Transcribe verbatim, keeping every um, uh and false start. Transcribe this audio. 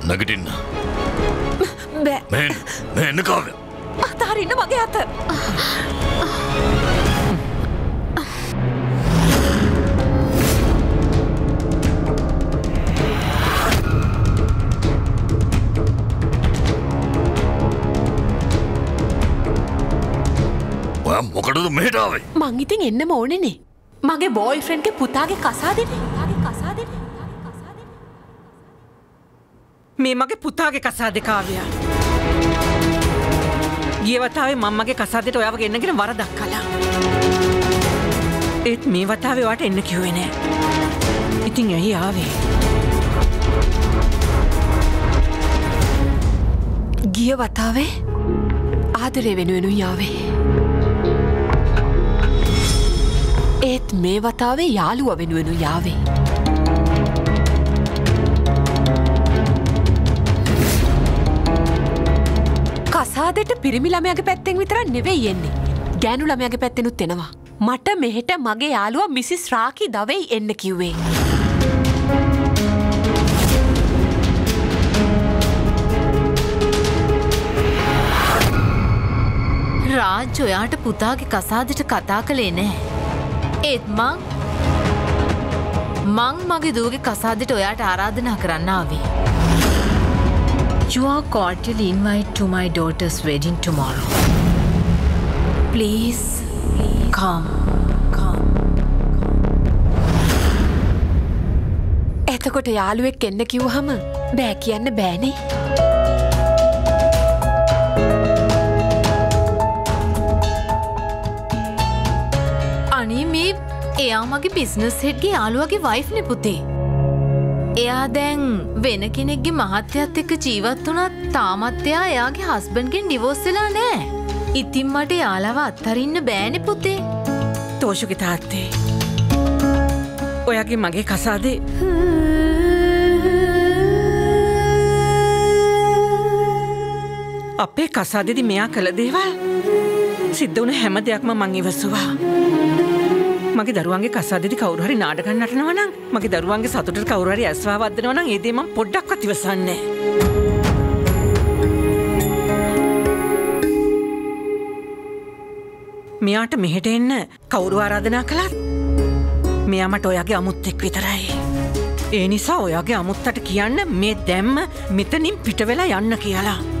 නැගිටින්න. බෑ. මේ මේ එන්න කාව්‍ය. අතාරින්න මගේ අත. ඔයා මොකටද මෙහෙට ආවේ? මං ඉතින් එන්නම ඕනේනේ. මගේ බෝයිෆ්‍රෙන්ඩ්ගේ පුතාගේ කසාදෙනේ. පුතාගේ කසාදෙනේ. මේ මගේ පුතාගේ කසාදේ කාව්‍ය. ගිය වතාවේ මම මගේ කසාදේට ඔයාව ගෙන්නගෙන වරදක් කළා. ඒත් මේ වතාවේ ඔයාට එන්න කිව්වේ නෑ. ඉතින් ඇයි ආවේ? ගිය වතාවේ ආදරේ වෙනුවෙනුයි ආවේ. ඒත් මේ වතාවේ යාළුවා වෙනුවෙනුයි ආවේ. කසාදෙට පිරිමි ළමයාගේ පැත්තෙන් විතරක් නෙවෙයි එන්නේ. ගෑනු ළමයාගේ පැත්තෙනුත් එනවා. මට මෙහෙට මගේ යාළුවා මිසිස් රාකි දවෙයි එන්න කිව්වේ. රාජ් ඔයාට පුතාගේ කසාදෙට කතා කළේ නෑ. ඒත් මං මං මගේ දූගේ කසාදෙට ඔයාට ආරාධනා කරන්න ආවේ. You are cordially invited to my daughter's wedding tomorrow. Please, come, come. එතකොට යාළුවෙක් එන්න කිව්වහම බෑ කියන්න බෑනේ. අනේ මේ එයා මගේ බිස්නස් හෙඩ්ගේ යාළුවගේ වයිෆ් නේ පුතේ. එයා දැන් වෙන කෙනෙක්ගේ මහත්තයත් එක්ක ජීවත් වුණත් තාමත් එයා එයාගේ හස්බන්ඩ්ගෙන් ඩිවෝස් වෙලා නෑ. ඉතින් මට යාළුවව අත්හරින්න බෑනේ පුතේ. තෝෂුගේ තාත්තේ. ඔයාගේ මගේ කසාදේ අපේ කසාදෙදි මෙයා කළ දේවල් සිද්ධ වුණ හැම දෙයක්ම මං ඉවසුවා. මගේ දරුවන්ගේ කසාදෙදි කවුරු හරි නාටකම් නටනවා නම් මගේ දරුවන්ගේ සතුටට කවුරු හරි ඇස්වා වද්දනවා නම් ඒ දේ මම පොඩ්ඩක්වත් ඉවසන්නේ නැහැ. මෙයාට මෙහෙට එන්න කවුරු ආරාධනා කළත් මෙයා මට ඔයාගේ අමුත්තෙක් විතරයි. ඒ නිසා ඔයාගේ අමුත්තට කියන්න මේ දැම්ම මෙතනින් පිට වෙලා යන්න කියලා.